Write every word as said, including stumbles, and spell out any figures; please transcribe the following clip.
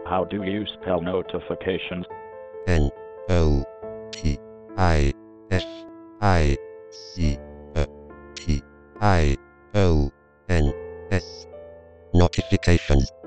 How do you spell notifications? N O T I F I C A T I O N S. Notifications.